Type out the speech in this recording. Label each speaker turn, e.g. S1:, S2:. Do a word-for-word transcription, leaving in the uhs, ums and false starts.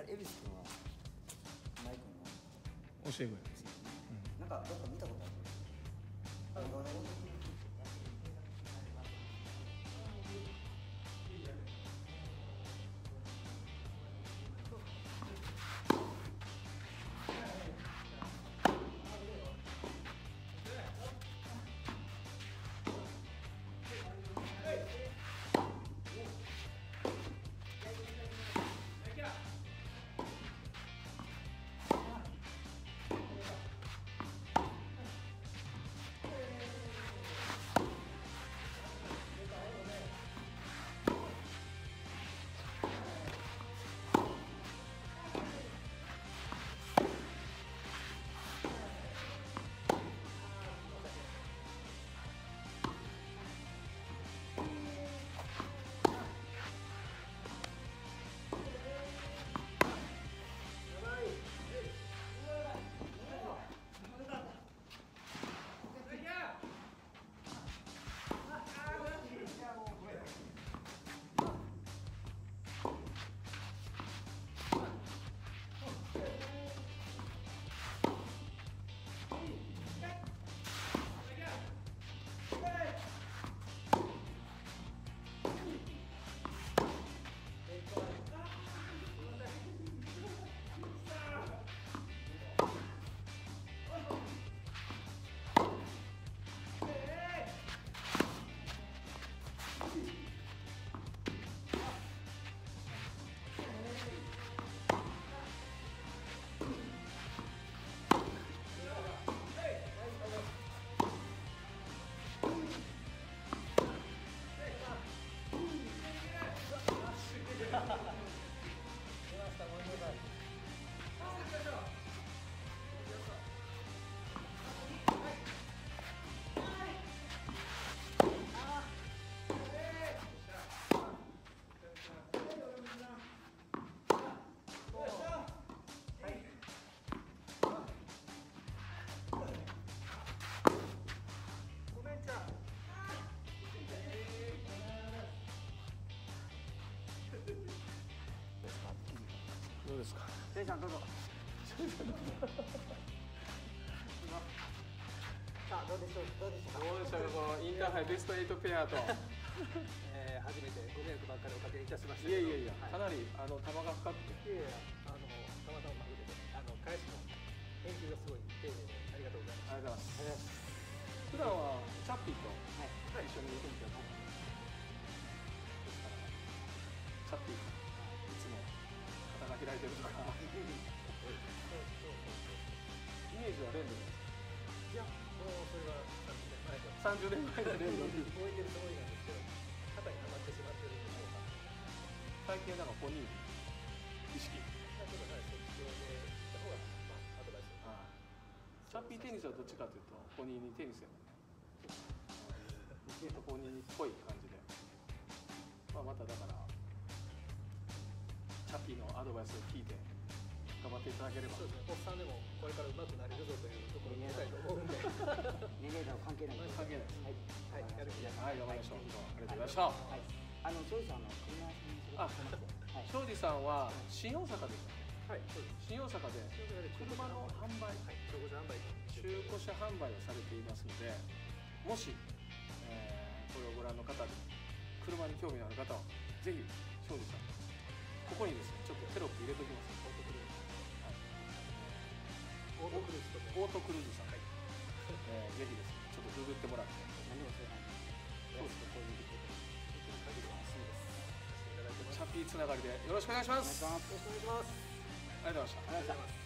S1: れ恵比寿君はマイクの
S2: 教え子や。
S1: なんかどっか見たことある。
S2: どうですか。
S1: せいちゃんどうぞ。さあどうでしょう。どうでしょうか。
S2: どうでしょう。このインターハイベストエイトペアと、
S3: えー、初めてご迷惑ばっかりおかけいたしました
S2: い
S3: けど。
S2: やいやいや、
S3: はい、
S2: かなりあの球が深くて。
S3: いやいや、あのたまたま負けてあの返しの返球がすごい丁寧でありがとうございます。
S2: ありがとうございます。普段はチャッピーと一緒にいるんですけど、ですからチャッピーいつも肩が開いてるとかイメージはレンドです。
S3: いや、もうそれは
S2: さんじゅうねんまえのレンドに
S3: 覚えてるつもりなんですけど、肩にはまってしまってるんでしょうか。
S2: 最近なんかポニー意識。
S3: ちょっとはい、そっちで行った方がまあアドバイス。
S2: ああ、チャッピーテニスはどっちかというとポニーにテニスやもんね。ポニーっぽい感じで、まあ、まただからチャッピーのアドバイスを聞いて頑張っていただければ。
S3: そうですね、おっさんでもこれから上手くなれるぞというところを見たいと思うんで。
S1: 年齢は関係ない。
S2: 関係ないです。
S1: はい。
S3: はい、やる気です。
S2: はい、頑張りましょう。今日はありがとうございました。
S1: はい。あの庄司さんの車屋さんに。
S2: あ、庄司さんは新大阪ですよね。
S3: はい、そうです。
S2: 新大阪で車の販売、
S3: はい、中古車販売、
S2: 中古車販売をされていますので、もし、えー、これをご覧の方で車に興味のある方はぜひ庄司さん、ここにですねちょっとテロップ入れておきます。
S3: オートクルーズと
S2: オートクルーズさん、はい、えー、ぜひですねちょっとググってもらって、
S1: 何を相談に。
S2: そうですね、
S1: こういう限りはそうです。
S2: チャッピーつながりでよろしくお願いします。
S1: お願いします。
S3: よろしくお願いします。
S2: ありがとうございました。
S1: ありがとうございます。